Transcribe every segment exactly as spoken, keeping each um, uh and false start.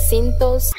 Recintos.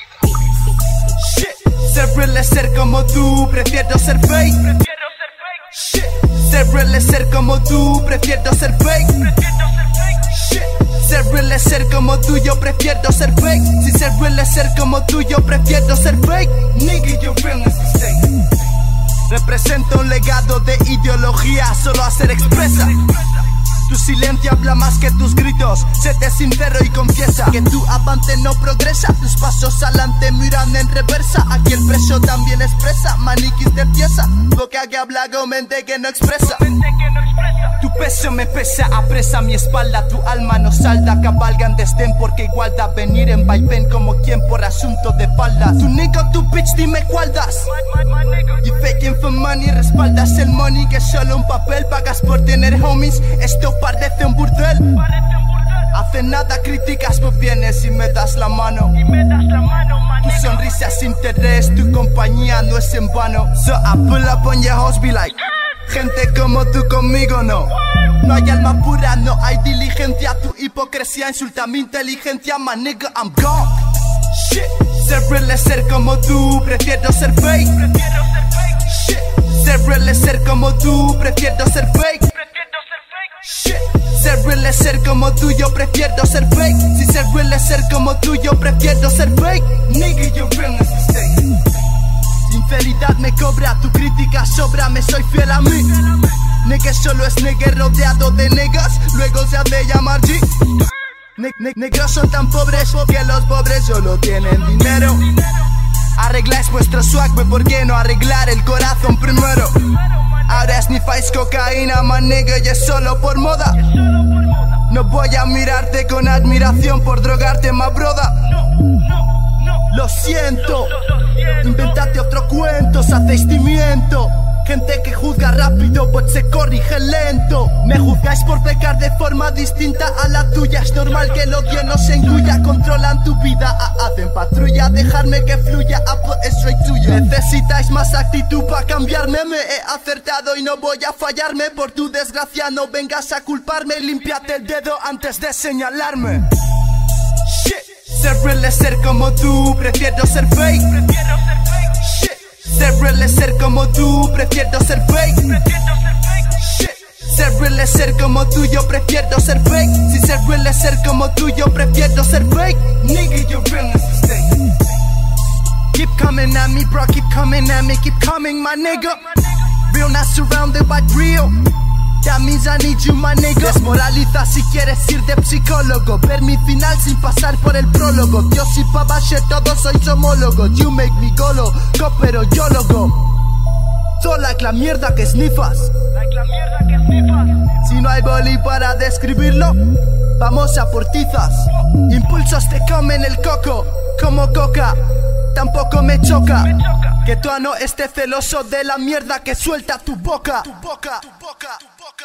Shit. Ser real es ser como tú, prefiero ser fake. Shit. Ser real es ser como tú, prefiero ser fake. Shit. Ser real es ser como tú, yo prefiero ser fake. Si ser real es ser como tú, yo prefiero ser fake. Nigga, your realness is fake. Represento un legado de ideología, solo a ser expresa. Tu silencio habla más que tus gritos. Séte sincero y confiesa que tu avance no progresa. Tus pasos adelante miran en reversa. Aquí el preso también expresa. Maniquís de pieza, boca que habla con mente que no expresa. Tu peso me pesa, apresa mi espalda. Tu alma no salda, cabalgan desdén porque igual da venir en vaivén como quien por asunto de faldas. Tu nigga, tu bitch, dime cuál das. You faking for money, respaldas el money que es solo un papel. Pagas por tener homies, esto parece un burdel. Hace nada críticas, pues vienes y me das la mano. Tu sonrisa es interés, tu compañía no es en vano. So I pull up on your house, be like, gente como tú conmigo no. No hay alma pura, no hay diligencia. Tu hipocresía insulta mi inteligencia. My nigga, I'm gone. Shit. Ser real es ser como tú, prefiero ser fake. Shit. Ser real es ser como tú, prefiero ser fake. Shit. Ser real es ser como tú, yo prefiero ser fake. Si ser real es ser como tú, yo prefiero ser fake. Nigga, your realness is fake. Sinceridad me cobra, tu crítica sobra, me soy fiel a mí. Nigga solo es nigga rodeado de negas, luego se ha de llamar G. Ne ne negros son tan pobres que los pobres solo tienen dinero. Arregláis vuestro swag, pues ¿por qué no arreglar el corazón primero? Ahora snifáis cocaína, man nigga, y es solo por moda. No voy a mirarte con admiración por drogarte, ma broda. Lo siento, inventate otro cuento, hacéis timiento. Gente que juzga rápido, pues se corrige lento. Me juzgáis por pecar de forma distinta a la tuya. Es normal que el odio no se engulla. Controlan tu vida, hacen patrulla. Dejarme que fluya, pues soy tuyo. Necesitáis más actitud para cambiarme. Me he acertado y no voy a fallarme. Por tu desgracia no vengas a culparme. Límpiate el dedo antes de señalarme. Shit. Ser real es ser como tú, prefiero ser fake. Shit. Ser real es ser como tú, prefiero ser fake. Shit. Ser real es ser como tú, yo prefiero ser fake. Si ser real es ser como tú, yo prefiero ser fake. Nigga, your realness is fake. Keep coming at me, bro, keep coming at me, keep coming, my nigga. Real not surrounded by real. That means I need you, my nigga. Desmoraliza si quieres ir de psicólogo. Ver mi final sin pasar por el prólogo. Dios y Pavache, todos sois homólogos. You make me golo, pero yo logo. So like la mierda que snifas. Si no hay boli para describirlo, vamos a por tizas. Impulsos te comen el coco, como coca. Tampoco me choca que tu ano esté celoso de la mierda que suelta tu boca. Tu boca, tu boca, tu boca,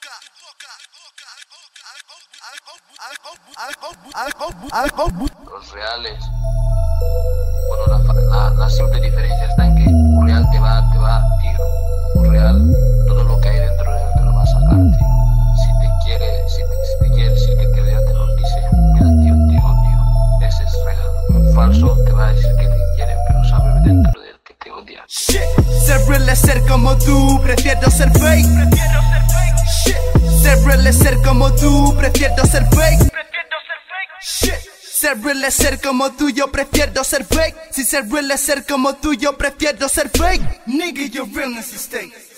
tu boca. Los reales, bueno, la, la, la simple diferencia está en que un real te va, te va, tío. Un real, todo lo que hay dentro de él te lo va a sacar, tío. Si te quiere, si te, si te quiere, si te quiere, te lo dice. Mira, tío, tío, tío, ese es real. Un falso te va a decir que te quiere, pero sabe dentro de él que te odia. Shit. Ser real es ser como tú, prefiero ser fake. Shit. Ser real es ser como tú, prefiero ser fake. Shit. Ser real es ser como tú, yo prefiero ser fake. Si ser real es ser como tú, yo prefiero ser fake. Nigga, your realness is fake.